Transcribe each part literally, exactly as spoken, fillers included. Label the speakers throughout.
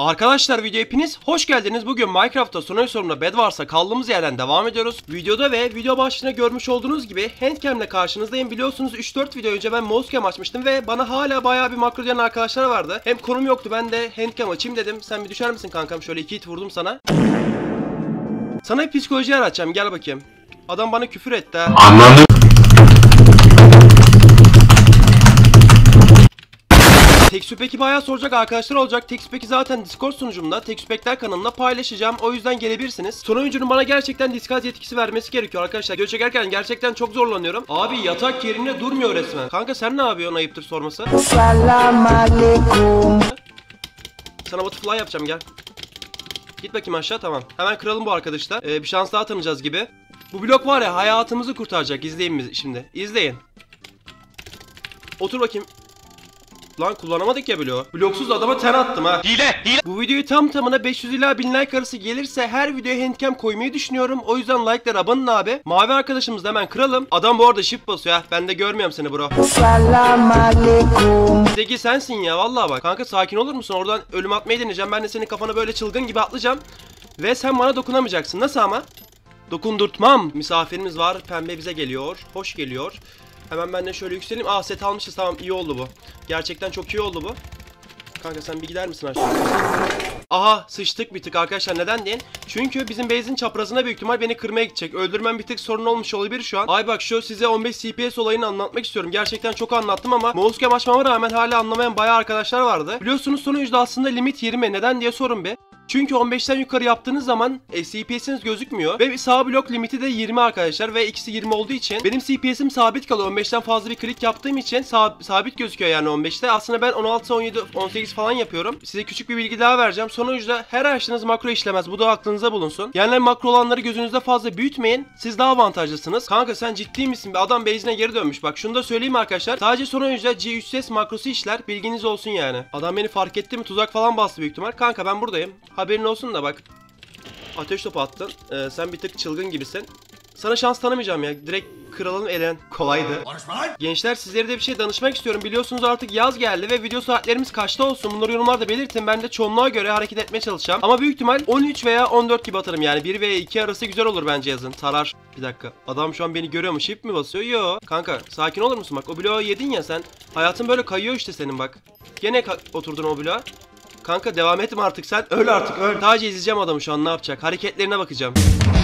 Speaker 1: Arkadaşlar video hepiniz hoş geldiniz. Bugün Minecraft'ta sonraki sorumda Bedwars'a kaldığımız yerden devam ediyoruz. Videoda ve video başlığında görmüş olduğunuz gibi handcam'le karşınızdayım. Biliyorsunuz üç dört video önce ben mousecam açmıştım ve bana hala bayağı bir makro diyen arkadaşlar vardı. Hem konum yoktu, ben de handcam açayım dedim. Sen bir düşer misin kankam? Şöyle iki hit vurdum sana. Sana bir psikoloji yaratacağım, gel bakayım. Adam bana küfür etti ha.
Speaker 2: Anladım.
Speaker 1: Tekstupek'i bayağı soracak arkadaşlar olacak. Tekstupek'i zaten Discord sunucumda Tekstupekler kanalına paylaşacağım. O yüzden gelebilirsiniz. Son oyuncunun bana gerçekten Discord yetkisi vermesi gerekiyor arkadaşlar. Video çekerken gerçekten çok zorlanıyorum. Abi yatak yerinde durmuyor resmen. Kanka sen ne yapıyorsun, ayıptır sorması?
Speaker 3: Selam aleyküm.
Speaker 1: Sana butterfly yapacağım, gel. Git bakayım aşağı, tamam. Hemen kıralım bu arkadaşlar. Ee, bir şans daha tanıyacağız gibi. Bu blok var ya, hayatımızı kurtaracak. İzleyin bizi şimdi. İzleyin. Otur bakayım. Lan kullanamadık ya bloğu. Bloksuz adama ten attım ha.
Speaker 2: Hile, hile.
Speaker 1: Bu videoyu tam tamına beş yüz ila bin like arası gelirse her videoya handcam koymayı düşünüyorum. O yüzden like'lara abanın abi. Mavi arkadaşımızı hemen kıralım. Adam bu arada shift basıyor ha. Ben de görmüyorum seni bro.
Speaker 3: Selam aleyküm.
Speaker 1: Zeki sensin ya vallahi bak. Kanka sakin olur musun? Oradan ölüm atmayı deneyeceğim. Ben de senin kafana böyle çılgın gibi atlayacağım. Ve sen bana dokunamayacaksın. Nasıl ama? Dokundurtmam. Misafirimiz var. Pembe bize geliyor. Hoş geliyor. Hemen ben de şöyle yükseleyim. Aa set almışız, tamam, iyi oldu bu. Gerçekten çok iyi oldu bu. Kanka sen bir gider misin aşağı? Aha sıçtık bir tık arkadaşlar, neden deyin? Çünkü bizim base'in çaprazına büyük ihtimal beni kırmaya gidecek. Öldürmem bir tık sorun olmuş olabilir şu an. Ay bak şu size on beş F P S olayını anlatmak istiyorum. Gerçekten çok anlattım ama mousecam açmama rağmen hala anlamayan bayağı arkadaşlar vardı. Biliyorsunuz sonuçta aslında limit yirmi. Neden diye sorun be. Çünkü on beşten yukarı yaptığınız zaman e, C P S'iniz gözükmüyor. Ve sağ blok limiti de yirmi arkadaşlar. Ve ikisi yirmi olduğu için benim C P S'im sabit kalıyor. on beşten fazla bir klik yaptığım için sab sabit gözüküyor yani on beşte. Aslında ben on altı, on yedi, on sekiz falan yapıyorum. Size küçük bir bilgi daha vereceğim. Sonuçta her açtığınız makro işlemez. Bu da aklınıza bulunsun. Yani makro olanları gözünüzde fazla büyütmeyin. Siz daha avantajlısınız. Kanka sen ciddi misin? Bir adam base'ine geri dönmüş. Bak şunu da söyleyeyim arkadaşlar. Sadece son oyuncuda G üç S makrosu işler. Bilginiz olsun yani. Adam beni fark etti mi? Tuzak falan bastı büyük ihtimal. Kanka ben buradayım. Haberin olsun da bak. Ateş topu attın. Ee, sen bir tık çılgın gibisin. Sana şans tanımayacağım ya. Direkt kıralım elen. Kolaydı. Gençler sizlere de bir şey danışmak istiyorum. Biliyorsunuz artık yaz geldi ve video saatlerimiz kaçta olsun? Bunları yorumlarda belirtin. Ben de çoğunluğa göre hareket etmeye çalışacağım. Ama büyük ihtimal on üç veya on dört gibi atarım yani. bir veya iki arası güzel olur bence yazın. Tarar. Bir dakika. Adam şu an beni görüyor mu? Shift mi basıyor? Yo. Kanka sakin olur musun? Bak o bloğu yedin ya sen. Hayatın böyle kayıyor işte senin bak. Gene oturdun o bloğa. Kanka devam etme artık sen. Öl artık öl. Sadece izleyeceğim adamı şu an ne yapacak. Hareketlerine bakacağım.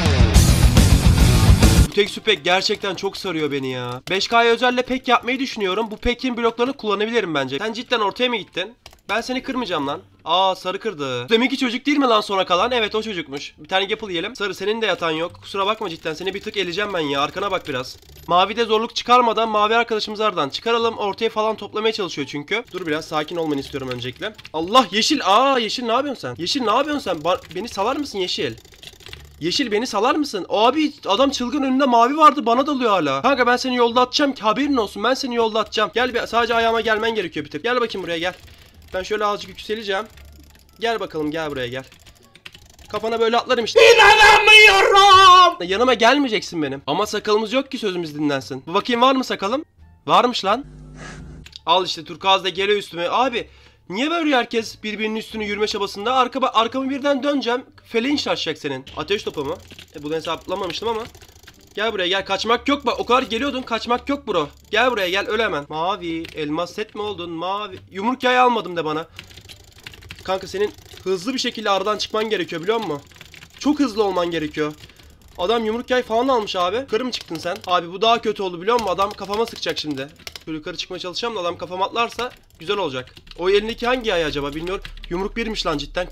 Speaker 1: Bu Tekstupek gerçekten çok sarıyor beni ya. beş K'ya özelle pek yapmayı düşünüyorum. Bu pekin bloklarını kullanabilirim bence. Sen cidden ortaya mı gittin? Ben seni kırmayacağım lan. Aa sarı kırdı. Demek ki çocuk değil mi lan sona kalan? Evet o çocukmuş. Bir tane yapıl yiyelim. Sarı senin de yatan yok. Kusura bakma cidden. Seni bir tık eleyeceğim ben ya. Arkana bak biraz. Mavide zorluk çıkarmadan mavi arkadaşımızı aradan çıkaralım. Ortaya falan toplamaya çalışıyor çünkü. Dur biraz sakin olmanı istiyorum öncelikle. Allah yeşil. Aa yeşil ne yapıyorsun sen? Yeşil ne yapıyorsun sen? Ba beni salar mısın yeşil? Yeşil beni salar mısın? Abi adam çılgın, önünde mavi vardı, bana dalıyor hala. Kanka ben seni yolda atacağım ki haberin olsun. Ben seni yolda atacağım. Gel bir, sadece ayağıma gelmen gerekiyor bir tık. Gel bakayım buraya gel. Ben şöyle azıcık yükseleceğim. Gel bakalım gel buraya gel. Kafana böyle atlarım işte. İnanamıyorum. Yanıma gelmeyeceksin benim. Ama sakalımız yok ki sözümüz dinlensin. Bu bakayım var mı sakalım? Varmış lan. Al işte turkuaz da geliyor üstüme. Abi niye böyle herkes birbirinin üstünü yürüme çabasında? Arka, arkamı birden döneceğim. Feleğin şaşacak senin. Ateş topu mu? E, bunu hesaplamamıştım ama. Gel buraya gel, kaçmak yok bak, o kadar geliyordun, kaçmak yok bro. Gel buraya gel, öl hemen. Mavi elmas set mi oldun mavi? Yumruk yayı almadım de bana. Kanka senin hızlı bir şekilde aradan çıkman gerekiyor biliyor musun? Çok hızlı olman gerekiyor. Adam yumruk yay falan almış abi. Yukarı mı çıktın sen? Abi bu daha kötü oldu biliyor musun? Adam kafama sıkacak şimdi. Şöyle yukarı çıkmaya çalışacağım da adam kafama atlarsa güzel olacak. O elindeki hangi yay acaba bilmiyorum. Yumruk birmiş lan cidden.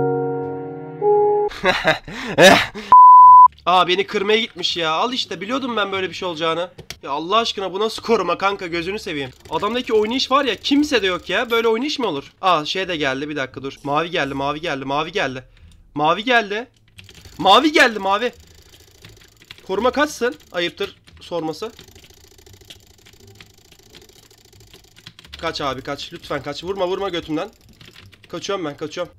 Speaker 1: Aa beni kırmaya gitmiş ya. Al işte, biliyordum ben böyle bir şey olacağını. Ya Allah aşkına bu nasıl koruma kanka, gözünü seveyim. Adamdaki oynayış var ya, kimse de yok ya. Böyle oynayış mı olur? Aa şey de geldi, bir dakika dur. Mavi geldi mavi geldi mavi geldi. Mavi geldi. Mavi geldi mavi. Koruma kaçsın? Ayıptır sorması. Kaç abi kaç. Lütfen kaç. Vurma vurma götümden. Kaçıyorum ben kaçıyorum.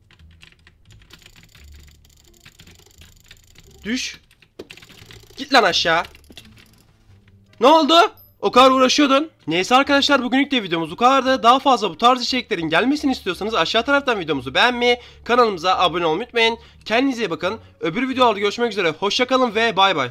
Speaker 1: Düş. Git lan aşağı. Ne oldu? O kadar uğraşıyordun. Neyse arkadaşlar, bugünlük de videomuz bu kadardı. Daha fazla bu tarz içeriklerin gelmesini istiyorsanız aşağı taraftan videomuzu beğenmeyi, kanalımıza abone olmayı unutmayın. Kendinize iyi bakın. Öbür videolarda görüşmek üzere. Hoşça kalın ve bay bay.